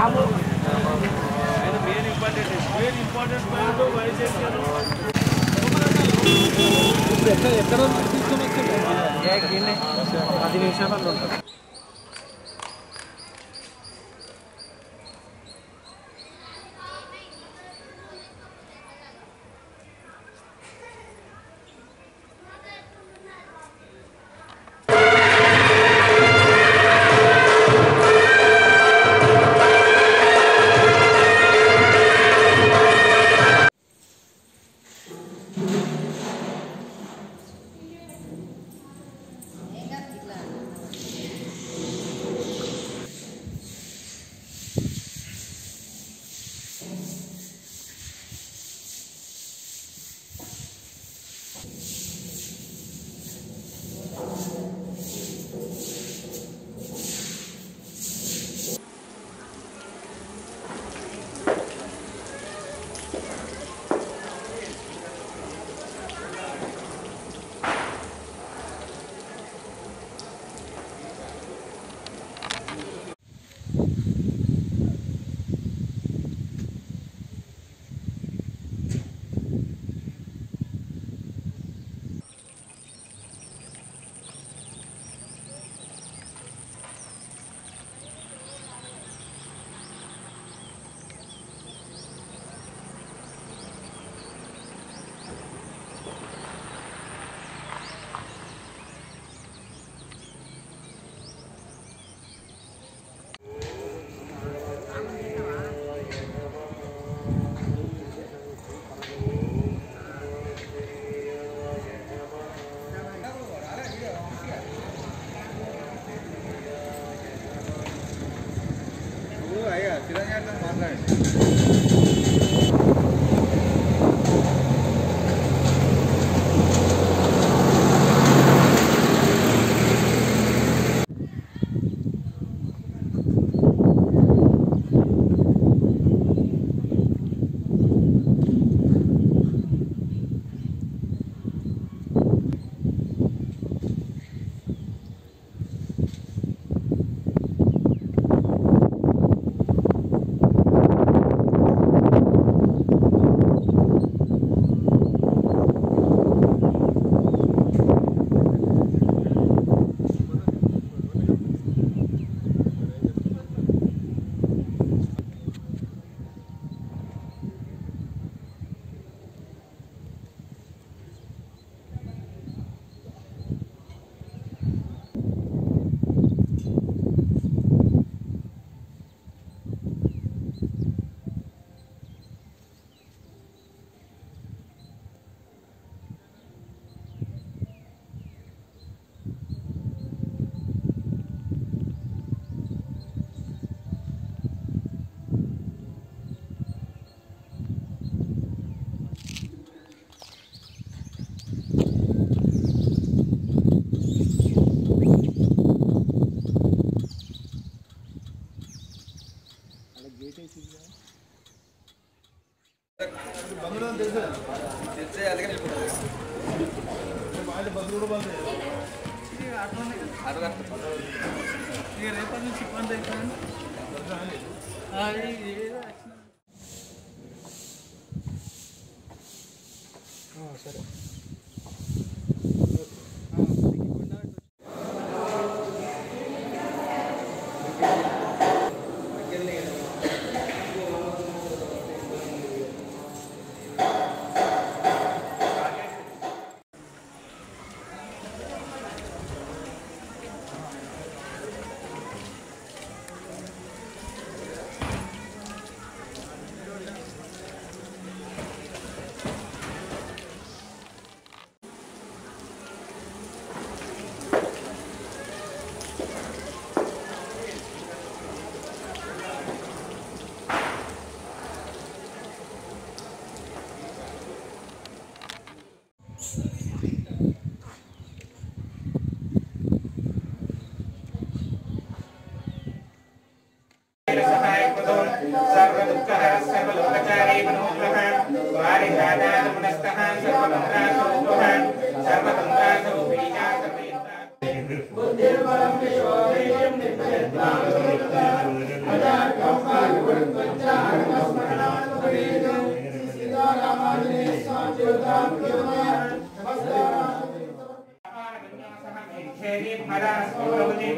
Buddha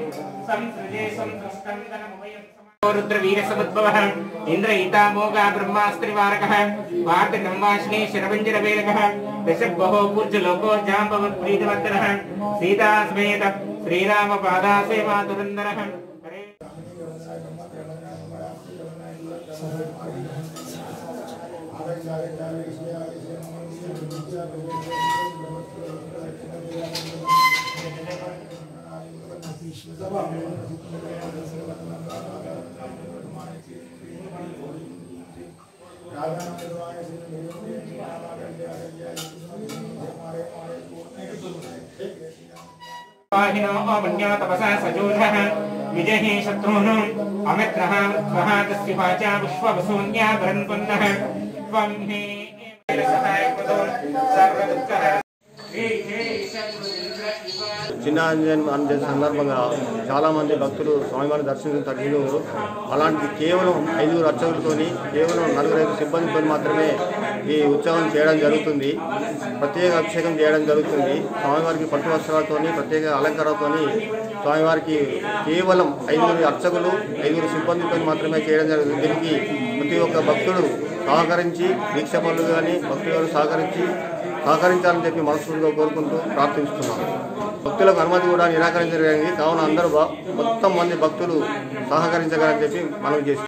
संसृजे संसृष्टन्दनमुभयं Rudraveer समुद्भवः इंद्रयितामोगा ब्रह्मास्त्रिवारकः वार्तिकं वाश्ने शरवञ्जरवेलकः दशबहो पूज्यलोको जाम्बवत्प्रीतिवर्धनः Sita समेत श्रीरामपादासेवा दुरन्दरः पाहिनो अमन्यो तपसा सजोषः विजहि शत्रून् अमित्रः वृद्धः तस्य वाचा विश्ववसून्या भरन्पुन्नः त्वं हि सहायकृतो सर्वदुःखः చిన్న అంజన సందర్భంగా చాలామంది భక్తులు స్వామివారిని దర్శించారు. అలాంటిది కేవలం 5 అర్చకులతోని కేవలం 4-5 సిబ్బందితో మాత్రమే ఈ ఉత్సవం చేయడం జరుగుతుంది. ప్రత్యేక అభిషేకం చేయడం జరుగుతుంది. స్వామివారికి పట్టు వస్త్రాలతోని ప్రత్యేక అలంకారాలతోని స్వామివారికి కేవలం 5 అర్చకులు 5 సిబ్బందితో మాత్రమే చేయడం జరుగుతుంది. దీనికి ప్రతి ఒక్క భక్తుడు సహకరించి దీక్ష పనులు కానీ భక్తులు సహకరించాలని చెప్పి మనస్ఫూర్తిగా కోరుకుంటూ ప్రార్థిస్తున్నాను. భక్తులకు అనుమతి కూడా నిరాకరించడం జరిగింది. కావున అందరూ మొత్తం మంది భక్తులు సహకరించగలని చెప్పి మనం చేస్తున్నాం.